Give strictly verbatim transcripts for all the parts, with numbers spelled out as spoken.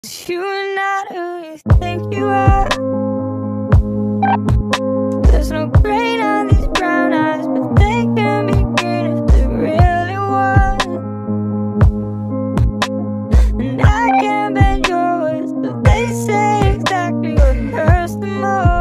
You're not who you think you are. There's no grain on these brown eyes, but they can be green if they really want. And I can't bend your words, but they say exactly what hurts the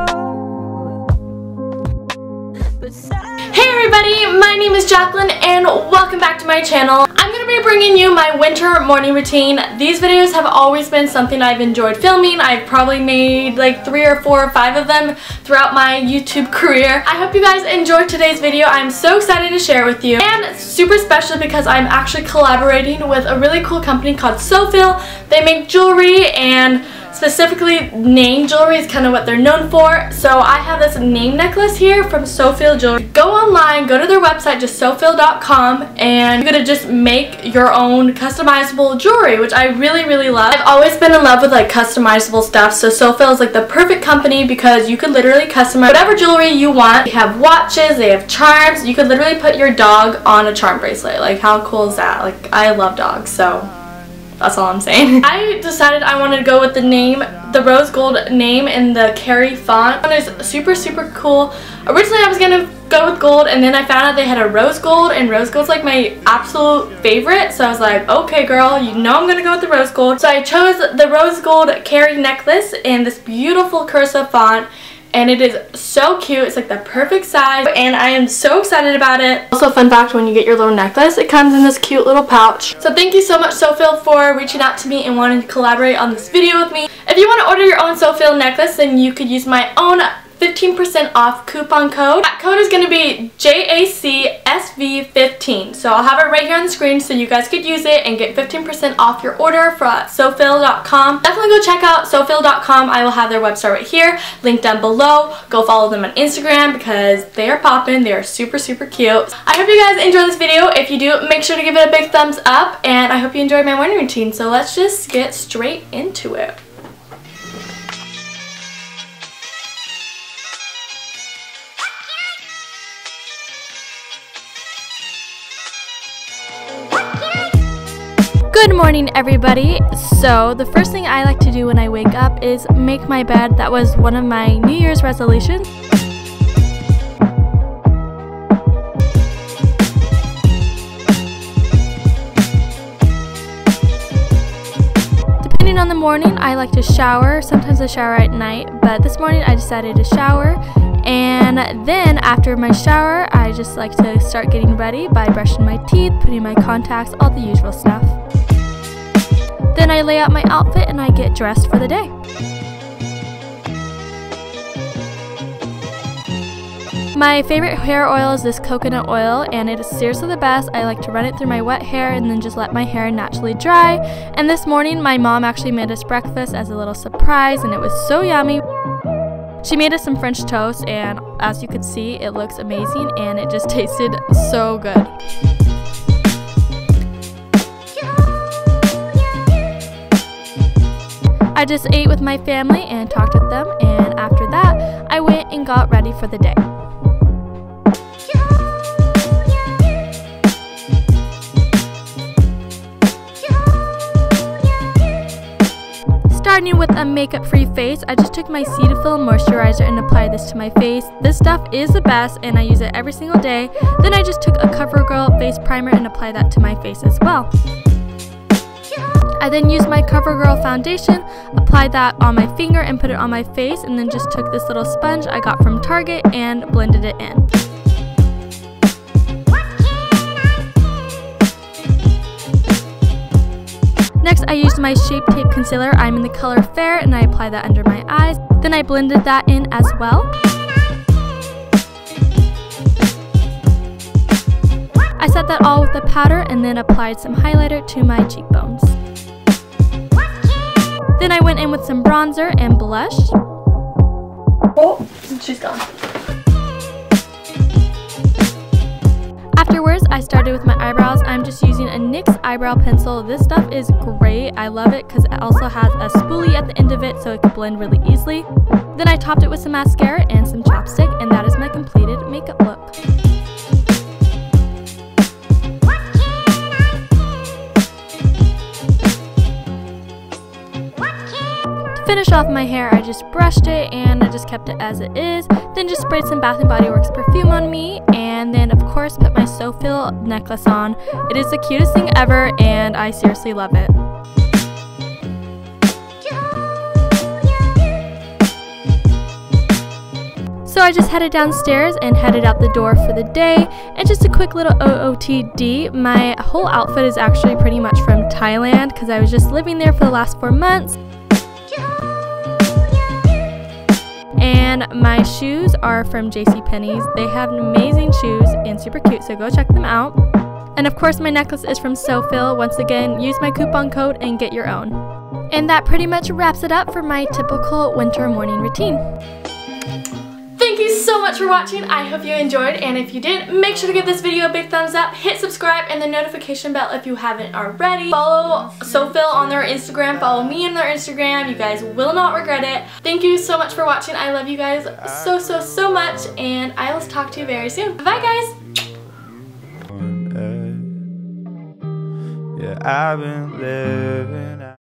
most. But hey everybody, my name is Jaclyn and welcome back to my channel. I'm going to be bringing you my winter morning routine. These videos have always been something I've enjoyed filming. I've probably made like three or four or five of them throughout my YouTube career. I hope you guys enjoyed today's video. I'm so excited to share it with you. And super special because I'm actually collaborating with a really cool company called xoxo. They make jewelry, and specifically name jewelry is kind of what they're known for. So I have this name necklace here from xoxo Jewelry. Go online, go to their website, just xoxo dot com, and you're gonna just make your own customizable jewelry, which I really really love. I've always been in love with like customizable stuff, so xoxo is like the perfect company because you could literally customize whatever jewelry you want. They have watches, they have charms. You could literally put your dog on a charm bracelet. Like, how cool is that? Like, I love dogs, so that's all I'm saying. I decided I wanted to go with the name, the rose gold name in the Carrie font. It is super, super cool. Originally I was going to go with gold, and then I found out they had a rose gold, and rose gold's like my absolute favorite. So I was like, okay girl, you know I'm going to go with the rose gold. So I chose the rose gold Carrie necklace in this beautiful cursive font. And it is so cute. It's like the perfect size, and I am so excited about it. Also, fun fact, when you get your little necklace, it comes in this cute little pouch. So thank you so much, xoxo, for reaching out to me and wanting to collaborate on this video with me. If you want to order your own xoxo necklace, then you could use my own fifteen percent off coupon code. That code is going to be J A C S V fifteen. So I'll have it right here on the screen so you guys could use it and get fifteen percent off your order from xoxo dot com. Definitely go check out xoxo dot com. I will have their website right here, linked down below. Go follow them on Instagram because they are popping. They are super, super cute. I hope you guys enjoy this video. If you do, make sure to give it a big thumbs up, and I hope you enjoyed my morning routine. So let's just get straight into it. Good morning everybody. So the first thing I like to do when I wake up is make my bed. That was one of my New Year's resolutions. Depending on the morning, I like to shower. Sometimes I shower at night, but this morning I decided to shower. And then after my shower, I just like to start getting ready by brushing my teeth, putting my contacts, all the usual stuff. Then I lay out my outfit and I get dressed for the day. My favorite hair oil is this coconut oil, and it is seriously the best. I like to run it through my wet hair and then just let my hair naturally dry. And this morning my mom actually made us breakfast as a little surprise, and it was so yummy. She made us some French toast, and as you could see, it looks amazing and it just tasted so good. I just ate with my family and talked with them, and after that, I went and got ready for the day. Starting with a makeup-free face, I just took my Cetaphil moisturizer and applied this to my face. This stuff is the best, and I use it every single day. Then I just took a CoverGirl face primer and applied that to my face as well. I then used my CoverGirl foundation, applied that on my finger and put it on my face, and then just took this little sponge I got from Target and blended it in. Next, I used my Shape Tape Concealer. I'm in the color Fair, and I applied that under my eyes. Then I blended that in as well. I set that all with the powder and then applied some highlighter to my cheekbones. Then I went in with some bronzer and blush. Oh, she's gone. Afterwards, I started with my eyebrows. I'm just using a NYX eyebrow pencil. This stuff is great. I love it because it also has a spoolie at the end of it so it can blend really easily. Then I topped it with some mascara and some chapstick, and that is my completed makeup look. What? finish off my hair, I just brushed it and I just kept it as it is. Then just sprayed some Bath and Body Works perfume on me, and then of course put my xoxo necklace on. It is the cutest thing ever and I seriously love it. So I just headed downstairs and headed out the door for the day. And just a quick little O O T D, my whole outfit is actually pretty much from Thailand because I was just living there for the last four months. And my shoes are from JCPenney's. They have amazing shoes and super cute, so go check them out. And of course my necklace is from xoxo. Once again, use my coupon code and get your own. And that pretty much wraps it up for my typical winter morning routine. Thank you so much for watching. I hope you enjoyed, and if you did, make sure to give this video a big thumbs up, hit subscribe and the notification bell if you haven't already. Follow xoxo on their Instagram, follow me on their Instagram. You guys will not regret it. Thank you so much for watching. I love you guys so, so, so much, and I will talk to you very soon. Bye, guys. Yeah, I've been living